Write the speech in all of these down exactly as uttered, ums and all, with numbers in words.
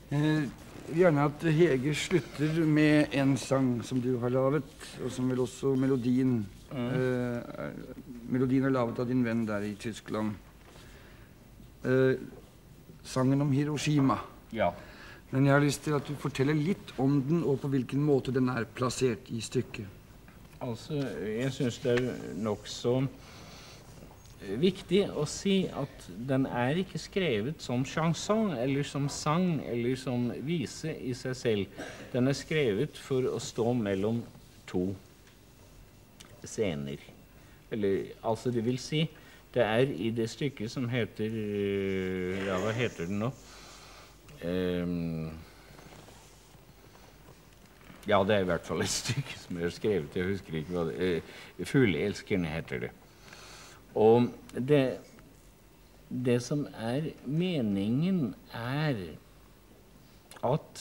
Eh, gjerne at Hege slutter med en sang som du har lavet, og som vel også melodien mm. eh, melodien er lavet av din venn der i Tyskland. Eh, sangen om Hiroshima. Ja. Men jeg har lyst til at du forteller litt om den, og på hvilken måte den er plassert i stykket. Altså, jeg synes det er nok så viktig å si at den er ikke skrevet som chanson, eller som sang, eller som vise i seg selv. Den er skrevet for å stå mellom to scener. Eller, altså det vil si, det er i det stykket som heter, ja, hva heter den nå? Um, ja, det er i hvert fall et stykke som er skrevet, jeg husker ikke hva det er. Fugleelskerne heter det. Og det, det som er meningen er at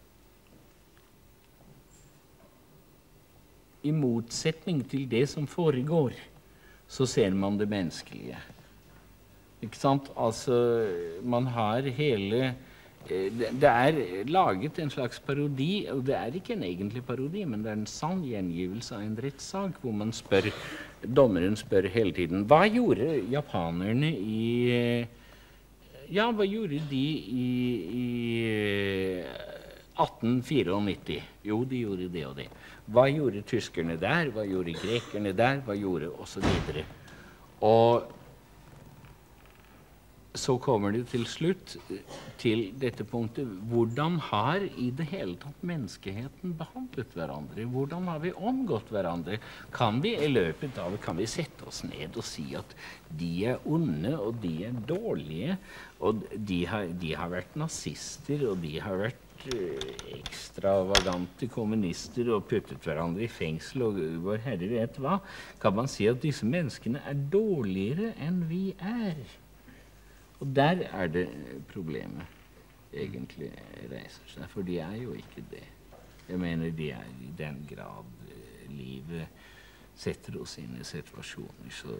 i motsetning til det som foregår, så ser man det menneskelige. Ikke sant? Altså, man har hele Det, det er laget en slags parodi, og det er ikke en egentlig parodi, men det er en sann gjengivelse av en rettssak, hvor man spør, dommeren spør hele tiden, hva gjorde japanerne i, ja, hva gjorde de i, i atten nittifire? Jo, de gjorde det og det. Hva gjorde tyskerne der? Hva gjorde grekerne der? Hva gjorde, og så videre. Og så kommer det til slutt til dette punktet. Hvordan har i det hele tatt menneskeheten behandlet hverandre? Hvordan har vi omgått hverandre? Kan vi i løpet av, kan vi sette oss ned og si at de er onde, og de er dårlige, og de har, de har vært nazister, og de har vært eh, ekstravagante kommunister og puttet hverandre i fengsel, og vår Herre vet hva? Kan man si at disse menneskene er dårligere enn vi er? Og der er det problemet egentlig reiser seg, for de er jo ikke det. Jeg mener, de er i den grad eh, livet setter oss inn i situasjoner, så,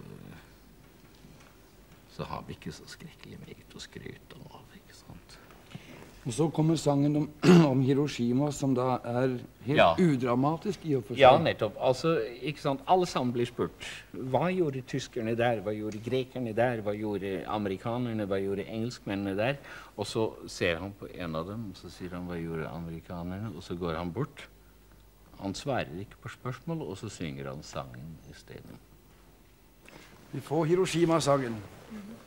så har vi ikke så skrekkelig meget å skryte av, ikke sant? Og så kommer sangen om, om Hiroshima, som da er helt ja. udramatisk i å forstå. Ja, nettopp. Altså, ikke sant? Alle sammen blir spurt. Hva gjorde tyskerne der? Hva gjorde grekerne der? Hva gjorde amerikanerne? Hva gjorde engelskmennene der? Og så ser han på en av dem, og så sier han, hva gjorde amerikanerne? Og så går han bort. Han svarer ikke på spørsmål, og så synger han sangen i stedet. Vi får Hiroshima-sangen.